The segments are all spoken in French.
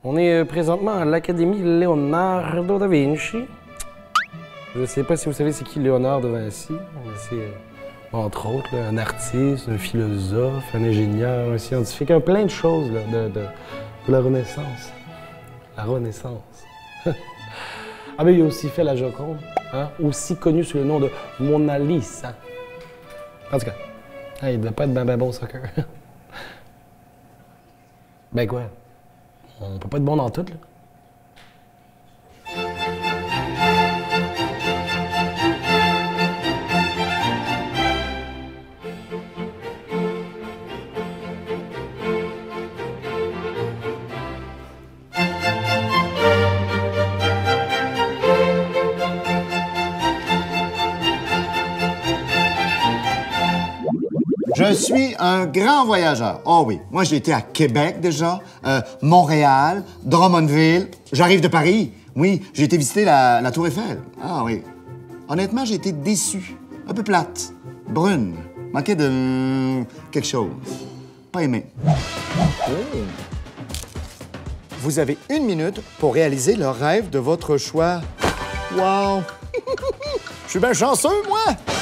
On est présentement à l'Académie Leonardo da Vinci. Je ne sais pas si vous savez c'est qui Léonard de Vinci. C'est, entre autres, là, un artiste, un philosophe, un ingénieur, un scientifique, plein de choses là, de la Renaissance. La Renaissance. Ah ben il a aussi fait la Joconde, hein? Aussi connu sous le nom de Mona Lisa. En tout cas, il ne devait pas être ben bon au soccer. Ben quoi? On peut pas être bon dans tout, là. Je suis un grand voyageur. Oh oui, moi j'ai été à Québec déjà, Montréal, Drummondville. J'arrive de Paris. Oui, j'ai été visiter la Tour Eiffel. Ah oui. Honnêtement, j'ai été déçu. Un peu plate, brune, manquait de quelque chose. Pas aimé. Oh. Vous avez 1 minute pour réaliser le rêve de votre choix. Wow! Je suis bien chanceux, moi!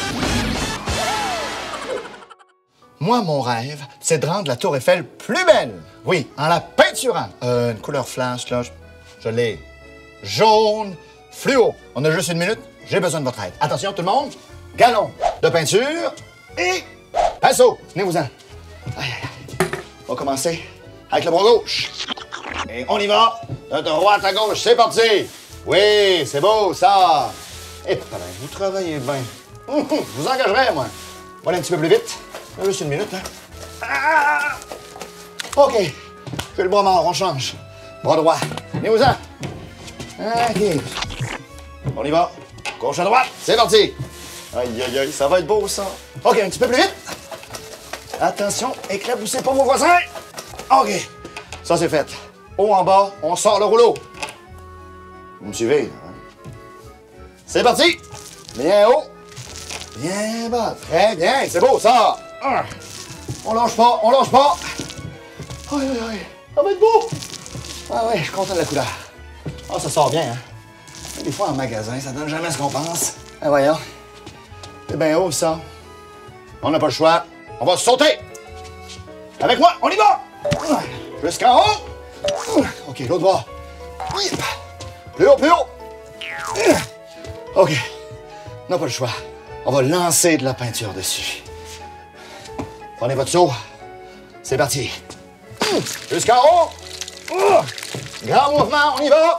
Moi, mon rêve, c'est de rendre la Tour Eiffel plus belle. Oui, en la peinturant. Une couleur flash, là, je l'ai. Jaune, fluo. On a juste 1 minute, j'ai besoin de votre aide. Attention, tout le monde, galon de peinture et pinceau. Tenez-vous-en. Aïe, aïe, aïe. On va commencer avec le bras gauche. Et on y va, de droite à gauche, c'est parti. Oui, c'est beau, ça. Et vous travaillez bien. Je vous engagerai, moi. Voilà un petit peu plus vite. Juste 1 minute, là. Ah! OK. J'ai le bras mort, on change. Bras droit. Venez-vous-en. OK. On y va. Gauche à droite. C'est parti. Aïe, aïe, aïe, ça va être beau, ça. OK, un petit peu plus vite. Attention, éclaboussez pas vos voisins. OK. Ça, c'est fait. Haut en bas, on sort le rouleau. Vous me suivez, là, hein? C'est parti. Bien haut. Bien bas. Très bien. C'est beau, ça. On lâche pas, on lâche pas. Aïe, aïe, aïe. Ça va être beau. Ah ouais, je suis content de la couleur. Ah, ça sort bien, hein. Des fois, en magasin, ça donne jamais ce qu'on pense. Ah, voyons. C'est bien haut, ça. On n'a pas le choix. On va sauter. Avec moi, on y va. Jusqu'en haut. OK, l'autre bras. Plus haut, plus haut. OK. On n'a pas le choix. On va lancer de la peinture dessus. Prenez votre seau. C'est parti. Jusqu'en haut. Grand mouvement, on y va.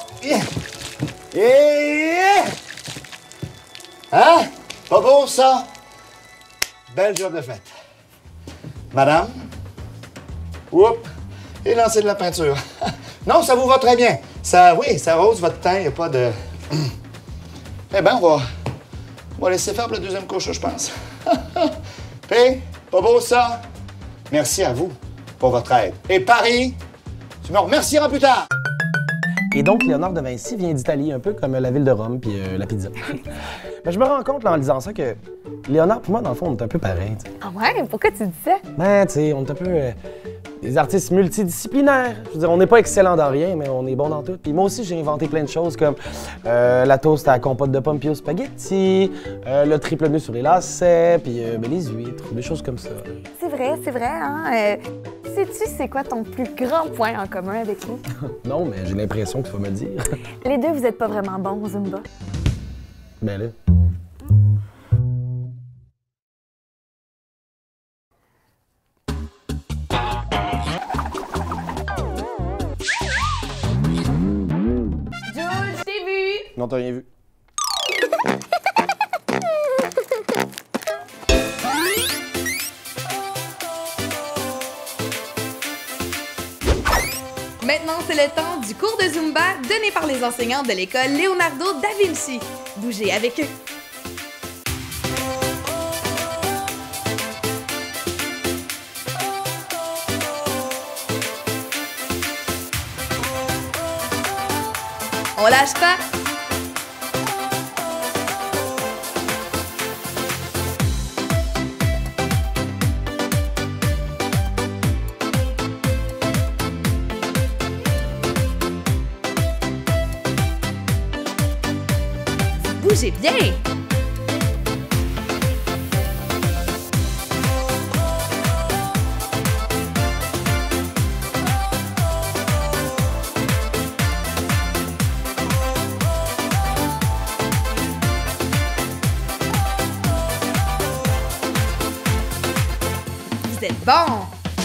Hein? Pas beau, ça? Belle job de fête. Madame? Oups. Et lancez de la peinture. Non, ça vous va très bien. Ça, oui, ça rose votre teint, il n'y a pas de... Eh bien, on va laisser faire pour la deuxième couche, je pense. Puis, pas beau, ça? Merci à vous pour votre aide. Et Paris, tu me remercieras plus tard. Et donc, Léonard de Vinci vient d'Italie, un peu comme la ville de Rome puis la pizza. Mais je me rends compte, là, en lisant ça, que Léonard, pour moi, dans le fond, on est un peu pareil. T'sais. Ah ouais? Pourquoi tu dis ça? Ben, tu sais, on est un peu des artistes multidisciplinaires. Je veux dire, on n'est pas excellent dans rien, mais on est bon dans tout. Puis moi aussi, j'ai inventé plein de choses comme la toast à la compote de pommes puis au spaghetti, le triple nœud sur les lacets, puis ben, les huîtres, des choses comme ça. C'est vrai, hein? Sais-tu c'est quoi ton plus grand point en commun avec nous? Non, mais j'ai l'impression que tu vas me le dire. Les deux, vous êtes pas vraiment bons au Zumba. Ben là... Jules, je t'ai vu! Non, t'as rien vu. Maintenant, c'est le temps du cours de Zumba donné par les enseignants de l'école Leonardo da Vinci. Bougez avec eux. On lâche pas. Bougez bien! Vous êtes bon!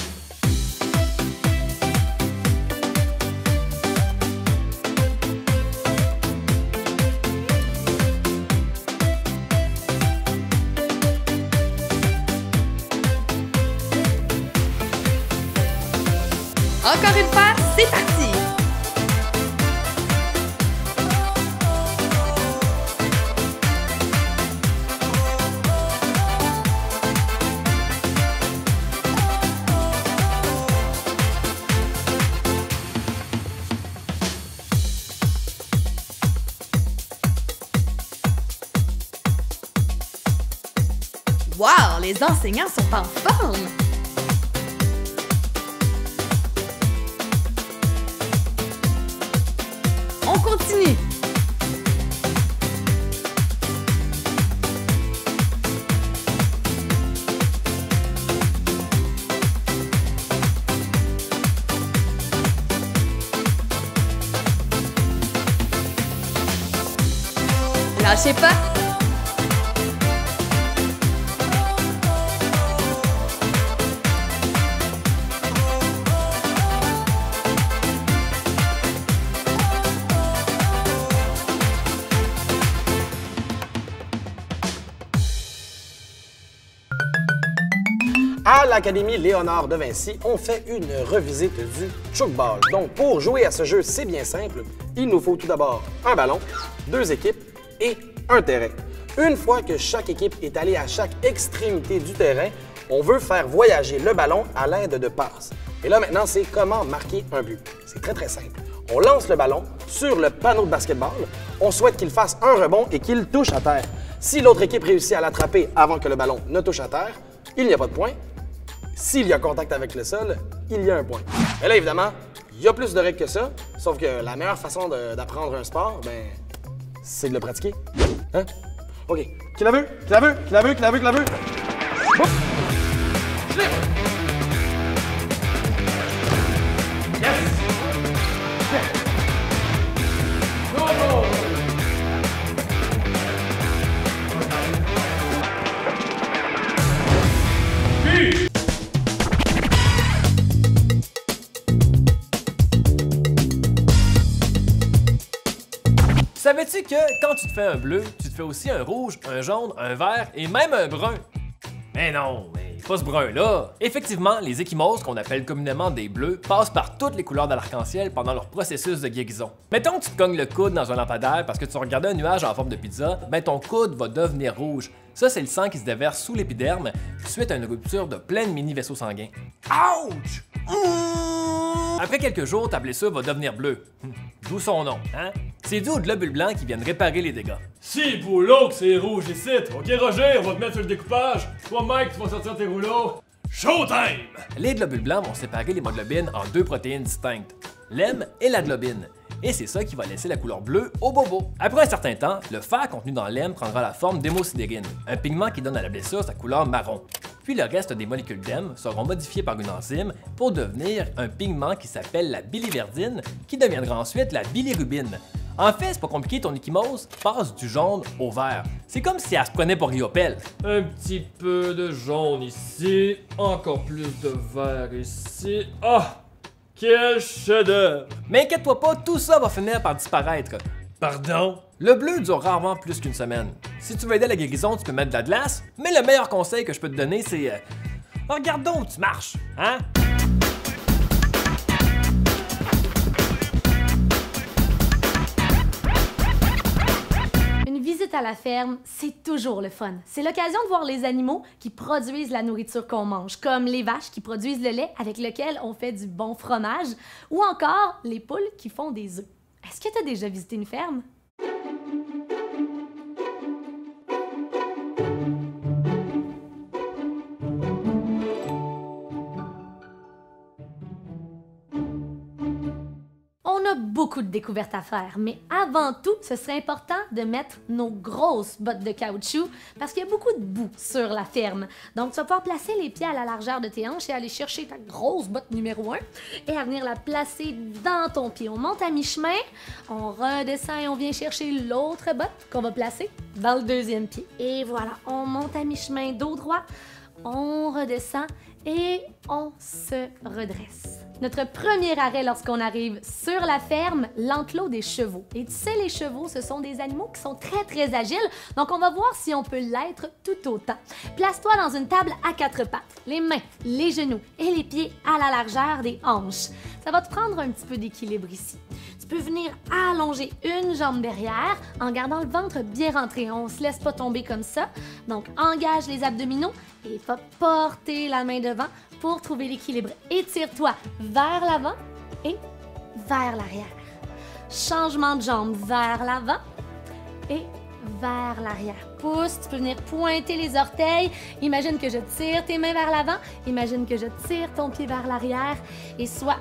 Encore une fois, c'est parti! Wow, les enseignants sont en forme! On continue! Lâchez pas! À l'Académie Léonard de Vinci, on fait une revisite du Tchoukball. Donc, pour jouer à ce jeu, c'est bien simple. Il nous faut tout d'abord un ballon, 2 équipes et un terrain. Une fois que chaque équipe est allée à chaque extrémité du terrain, on veut faire voyager le ballon à l'aide de passes. Et là, maintenant, c'est comment marquer un but. C'est très, très simple. On lance le ballon sur le panneau de basketball. On souhaite qu'il fasse un rebond et qu'il touche à terre. Si l'autre équipe réussit à l'attraper avant que le ballon ne touche à terre, il n'y a pas de point. S'il y a contact avec le sol, il y a un point. Et là, évidemment, il y a plus de règles que ça, sauf que la meilleure façon d'apprendre un sport, ben, c'est de le pratiquer. Hein? OK. Qui la veut? Qui la veut? Qui la veut? Qui la veut? Qui la veut? Hop! Slip! Yes! Go, go! Savais-tu que quand tu te fais un bleu, tu te fais aussi un rouge, un jaune, un vert et même un brun? Mais non, mais pas ce brun-là! Effectivement, les échymoses, qu'on appelle communément des bleus, passent par toutes les couleurs de l'arc-en-ciel pendant leur processus de guérison. Mettons que tu te cognes le coude dans un lampadaire parce que tu regardais un nuage en forme de pizza, ben ton coude va devenir rouge. Ça, c'est le sang qui se déverse sous l'épiderme suite à une rupture de plein de mini-vaisseaux sanguins. Ouch! Après quelques jours, ta blessure va devenir bleue. D'où son nom, hein? C'est dû aux globules blancs qui viennent réparer les dégâts. Si, pour l'autre, c'est rouge ici. OK, Roger, on va te mettre sur le découpage. Toi, Mike, tu vas sortir tes rouleaux. Showtime! Les globules blancs vont séparer l'hémoglobine en 2 protéines distinctes, l'hème et la globine. Et c'est ça qui va laisser la couleur bleue au bobo. Après un certain temps, le fer contenu dans l'hème prendra la forme d'hémosidérine, un pigment qui donne à la blessure sa couleur marron. Puis le reste des molécules d'hème seront modifiées par une enzyme pour devenir un pigment qui s'appelle la biliverdine, qui deviendra ensuite la bilirubine. En fait, c'est pas compliqué, ton échymose passe du jaune au vert. C'est comme si elle se prenait pour Riopelle. Un petit peu de jaune ici, encore plus de vert ici. Ah! Quel chef-d'œuvre! Mais inquiète-toi pas, tout ça va finir par disparaître. Pardon? Le bleu dure rarement plus qu'une semaine. Si tu veux aider à la guérison, tu peux mettre de la glace, mais le meilleur conseil que je peux te donner, c'est... regarde donc où tu marches, hein? Une visite à la ferme, c'est toujours le fun. C'est l'occasion de voir les animaux qui produisent la nourriture qu'on mange, comme les vaches qui produisent le lait avec lequel on fait du bon fromage, ou encore les poules qui font des œufs. Est-ce que tu as déjà visité une ferme? On a beaucoup de découvertes à faire, mais avant tout, ce serait important de mettre nos grosses bottes de caoutchouc parce qu'il y a beaucoup de boue sur la ferme. Donc, tu vas pouvoir placer les pieds à la largeur de tes hanches et aller chercher ta grosse botte numéro 1 et à venir la placer dans ton pied. On monte à mi-chemin, on redescend et on vient chercher l'autre botte qu'on va placer dans le deuxième pied. Et voilà, on monte à mi-chemin, dos droit, on redescend et on se redresse. Notre premier arrêt lorsqu'on arrive sur la ferme, l'enclos des chevaux. Et tu sais, les chevaux, ce sont des animaux qui sont très agiles, donc on va voir si on peut l'être tout autant. Place-toi dans une table à 4 pattes, les mains, les genoux et les pieds à la largeur des hanches. Ça va te prendre un petit peu d'équilibre ici. Tu peux venir allonger une jambe derrière en gardant le ventre bien rentré. On ne se laisse pas tomber comme ça. Donc, engage les abdominaux et va porter la main devant pour trouver l'équilibre. Étire-toi vers l'avant et vers l'arrière. Changement de jambe vers l'avant et vers l'arrière. Pousse, tu peux venir pointer les orteils. Imagine que je tire tes mains vers l'avant. Imagine que je tire ton pied vers l'arrière. Et sois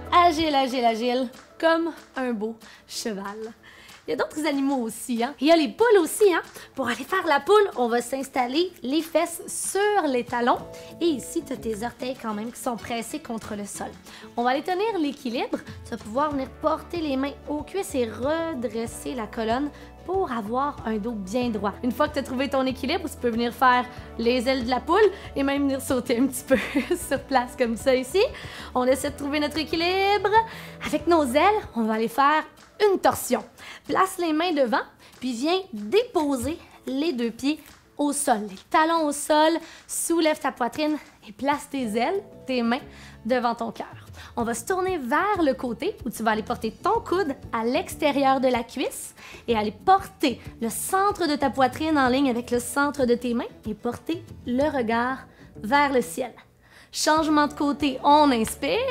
agile, comme un beau cheval. Il y a d'autres animaux aussi, hein? Il y a les poules aussi, hein? Pour aller faire la poule, on va s'installer les fesses sur les talons. Et ici, tu as tes orteils quand même qui sont pressés contre le sol. On va aller tenir l'équilibre. Tu vas pouvoir venir porter les mains aux cuisses et redresser la colonne pour avoir un dos bien droit. Une fois que tu as trouvé ton équilibre, tu peux venir faire les ailes de la poule et même venir sauter un petit peu sur place comme ça ici. On essaie de trouver notre équilibre. Avec nos ailes, on va aller faire une torsion. Place les mains devant, puis viens déposer les deux pieds au sol. Les talons au sol, soulève ta poitrine et place tes ailes, tes mains devant ton cœur. On va se tourner vers le côté où tu vas aller porter ton coude à l'extérieur de la cuisse et aller porter le centre de ta poitrine en ligne avec le centre de tes mains et porter le regard vers le ciel. Changement de côté, on inspire.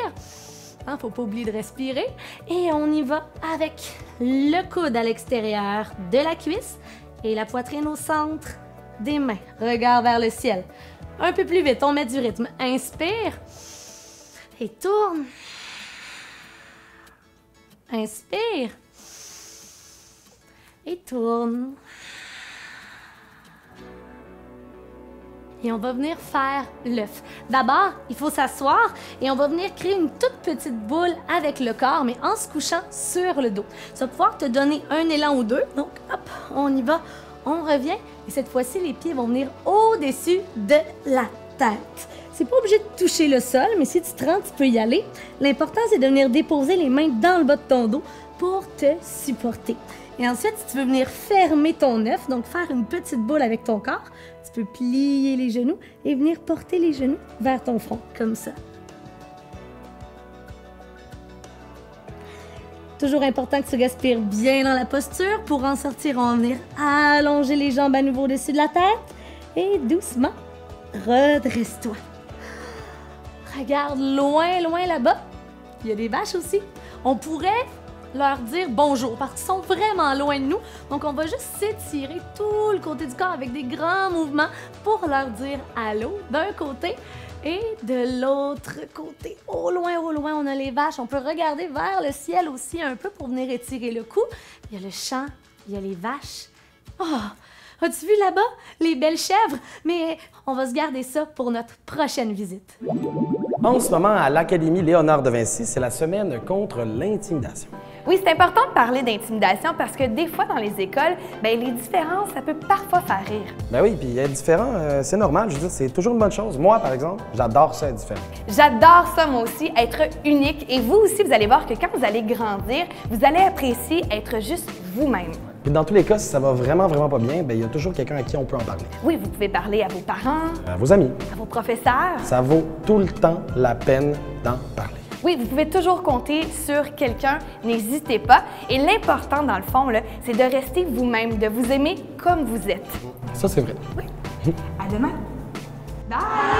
Faut pas oublier de respirer. Et on y va avec le coude à l'extérieur de la cuisse et la poitrine au centre des mains. Regard vers le ciel. Un peu plus vite, on met du rythme. Inspire et tourne. Inspire et tourne. Et on va venir faire l'œuf. D'abord, il faut s'asseoir et on va venir créer une toute petite boule avec le corps, mais en se couchant sur le dos. Ça va pouvoir te donner un élan ou deux. Donc, hop, on y va, on revient. Et cette fois-ci, les pieds vont venir au-dessus de la tête. C'est pas obligé de toucher le sol, mais si tu te rends, tu peux y aller. L'important, c'est de venir déposer les mains dans le bas de ton dos pour te supporter. Et ensuite, si tu veux venir fermer ton œuf, donc faire une petite boule avec ton corps, tu peux plier les genoux et venir porter les genoux vers ton front, comme ça. Toujours important que tu respires bien dans la posture. Pour en sortir, on va venir allonger les jambes à nouveau au-dessus de la tête et doucement, redresse-toi. Regarde loin là-bas. Il y a des vaches aussi. On pourrait leur dire bonjour parce qu'ils sont vraiment loin de nous. Donc, on va juste s'étirer tout le côté du corps avec des grands mouvements pour leur dire allô d'un côté et de l'autre côté. Au loin, on a les vaches. On peut regarder vers le ciel aussi un peu pour venir étirer le cou. Il y a le champ, il y a les vaches. Oh! As-tu vu là-bas les belles chèvres? Mais on va se garder ça pour notre prochaine visite. En ce moment, à l'Académie Léonard de Vinci, c'est la semaine contre l'intimidation. Oui, c'est important de parler d'intimidation parce que des fois, dans les écoles, les différences, ça peut parfois faire rire. Ben oui, puis être différent, c'est normal. Je veux dire, c'est toujours une bonne chose. Moi, par exemple, j'adore ça, être différent. J'adore ça, moi aussi, être unique. Et vous aussi, vous allez voir que quand vous allez grandir, vous allez apprécier être juste vous-même. Puis dans tous les cas, si ça va vraiment pas bien, il y a toujours quelqu'un à qui on peut en parler. Oui, vous pouvez parler à vos parents, à vos amis, à vos professeurs. Ça vaut tout le temps la peine d'en parler. Oui, vous pouvez toujours compter sur quelqu'un, n'hésitez pas. Et l'important, dans le fond, c'est de rester vous-même, de vous aimer comme vous êtes. Ça, c'est vrai. Oui. À demain. Bye!